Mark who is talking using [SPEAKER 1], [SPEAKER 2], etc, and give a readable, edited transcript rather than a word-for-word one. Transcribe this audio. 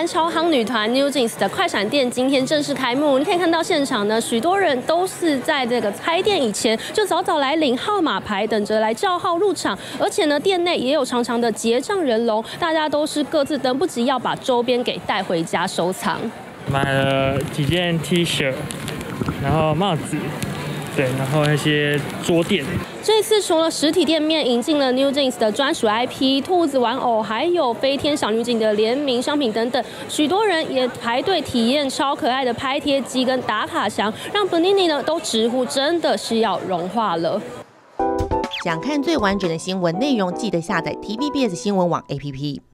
[SPEAKER 1] 湾超夯女团 NewJeans 的快闪店今天正式开幕。你可以看到现场呢，许多人都是在这个开店以前就早早来领号码牌，等着来叫号入场。而且呢，店内也有长长的结账人龙，大家都是各自等不及要把周边给带回家收藏。
[SPEAKER 2] 买了几件 T 恤，然后帽子。 对，然后那些桌垫。
[SPEAKER 1] 这次除了实体店面引进了 NewJeans 的专属 IP 兔子玩偶，还有飞天小女警的联名商品等等，许多人也排队体验超可爱的拍贴机跟打卡墙，让 Panini 呢都直呼真的是要融化了。
[SPEAKER 3] 想看最完整的新闻内容，记得下载 TVBS 新闻网 APP。